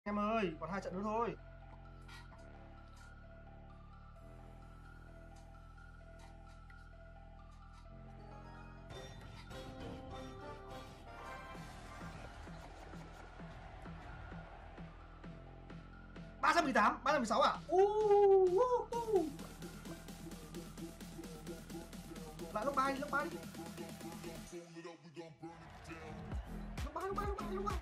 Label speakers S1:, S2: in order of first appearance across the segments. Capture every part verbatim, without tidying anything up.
S1: Em ơi, còn hai trận nữa thôi. ba trăm mười tám, ba trăm mười sáu à? Uh, uh, uh. Lại lúc ba đi, lúc ba đi. Lúc ba, lúc ba, lúc ba, lúc ba.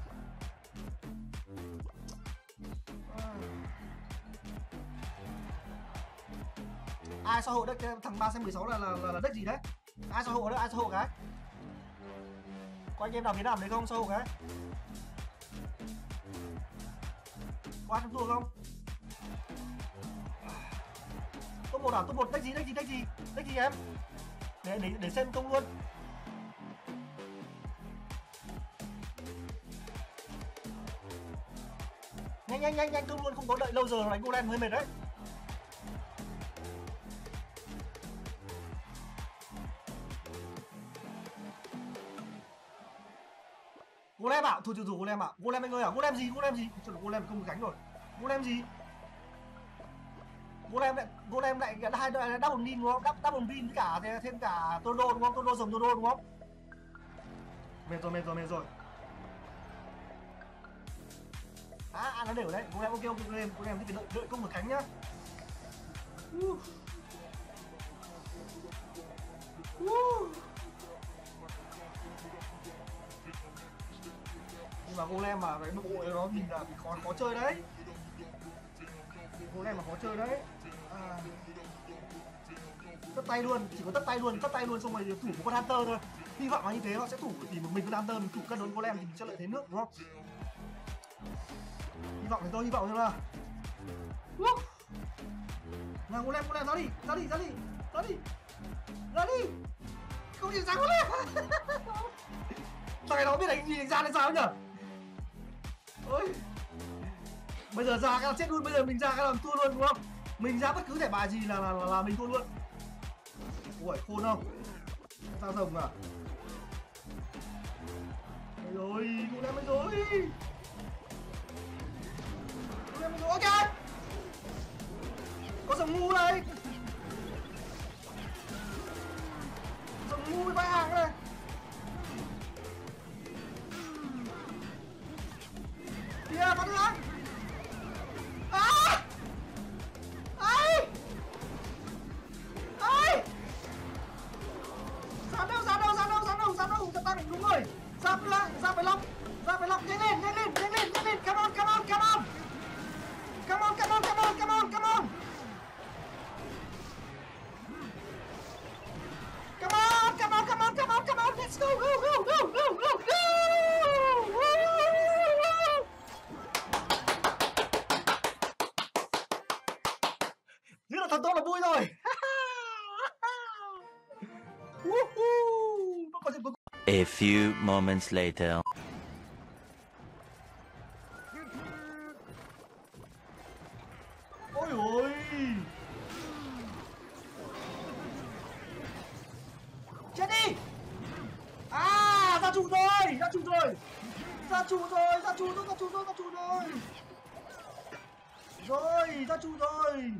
S1: Ai xã hội đấy, thằng ba trăm mười sáu là là là, là đất gì đấy? Ai xã hội đấy, ai xã hội cái? Có anh em nào Việt Nam đấy không? Xã hội cái? Có ai trong tour không? Top một à? Top một deck gì? Deck gì? Deck gì? Deck gì em? Để để để xem công luôn. Nhanh nhanh nhanh nhanh công luôn, không có đợi lâu giờ đánh golem hơi mệt đấy. Golem à? Thôi thôi thôi golem à? Golem anh ơi à? Golem gì? Golem gì? Trời ơi, golem không gánh rồi. Golem gì? Golem lại golem lại hai double win đúng không? Double win với cả thêm cả Tornado đúng không? Tornado dòng Tornado đúng không? Mệt rồi, mệt rồi, mệt rồi. À, à nó đều đấy. Golem ok ok golem, golem thì phải đợi đợi công một cánh nhá. Uh. Uh. Nhưng mà golem mà cái bộ nó nhìn là bị khó khó chơi đấy. Golem mà khó chơi đấy. À. Tất tay luôn, chỉ có tất tay luôn, tất tay luôn xong rồi thủ một con hunter thôi. Hy vọng là như thế họ sẽ thủ, thì một mình con hunter mình thủ cân đối golem thì mình sẽ lợi thế nước đúng không? Hy vọng thì tôi hy vọng thôi là. Nào golem golem ra đi, ra đi, ra đi, ra đi, ra đi. Không nhìn ra golem. Thằng này nó biết đánh gì đánh ra đến sao nhỉ? Ôi. Bây giờ ra cái là chết luôn, bây giờ mình ra cái là thua luôn đúng không? Mình ra bất cứ thẻ bài gì là là, là, là mình thua luôn. Ui khôn không? Sao rồng à? Đây rồi, golem đây rồi. Golem đây rồi, ok. Có rồng ngu đây. Rồng ngu với vai hàng đây. Kìa, bắn ra. À! Ai! Ai! Ra đâu, ra đâu, ra đâu, ra đâu, ra đâu, ra đâu, đúng rồi. Ra lại, ra phải lọc, ra phải lọc, nhanh lên, nhanh lên, nhanh lên, nhanh lên, come on, come on, come on. Come on, come on, come on, come on, come on. Come on, come on, come on, come on, come on, let's go, go, go, go, go, go, go. Như là thằng tôi là vui rồi.
S2: A few moments later.
S1: Ôi ôi. Chết đi. À, ra trụ rồi, ra trụ rồi. Ra trụ rồi, ra trụ rồi, ra trụ rồi, ra trụ rồi. Rồi, ra trụ rồi.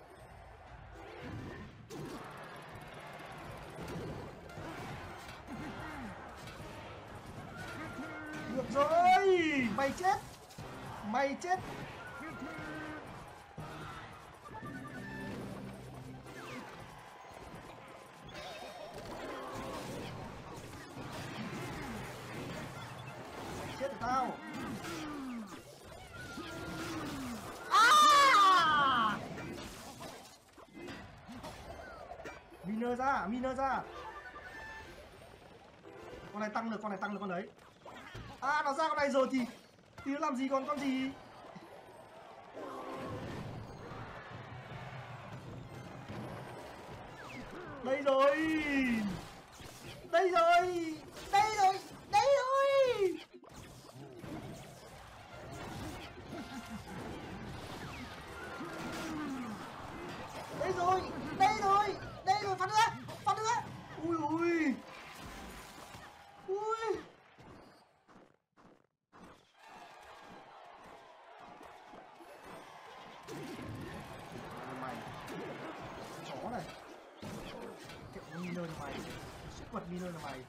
S1: Được rồi, mày chết. Mày chết. Chết của tao. À! Miner ra, miner ra. Con này tăng được, con này tăng được con đấy. À, nó ra con này rồi thì thì nó làm gì còn con gì. Đây rồi. Đây rồi. Đây rồi. Đây rồi. Đây rồi. Đây rồi. Đây rồi, phát nữa. Phát nữa. Ui ui. Ui. mày. Sức vật Miner là mày.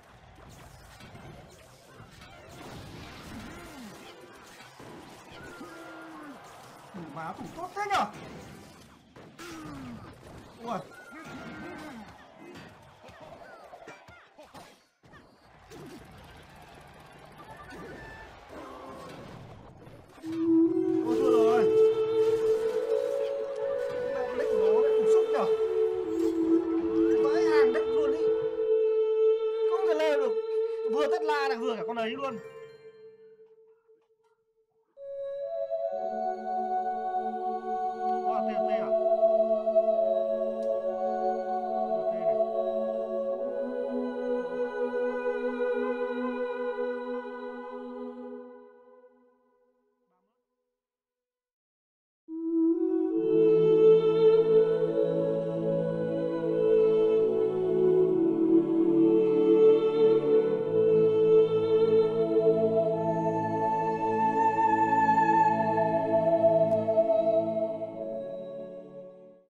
S1: Thủ má thủ tốt thế nhở. Ui